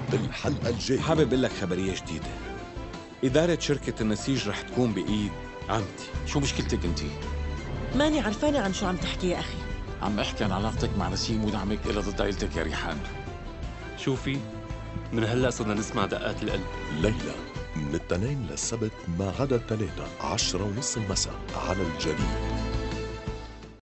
بالحلقة الجاية. حابب أقول لك خبرية جديدة. إدارة شركة النسيج رح تكون بإيد عمتي. شو مشكلتك انت؟ ماني عرفانة عن شو عم تحكي يا أخي. عم احكي عن علاقتك مع نسيم ودعمك إلى ضد عيلتك يا ريحان. شوفي، من هلأ صرنا نسمع دقات القلب. ليلى من التنين للسبت ما عدا الثلاثة 10:30 المساء على الجليل.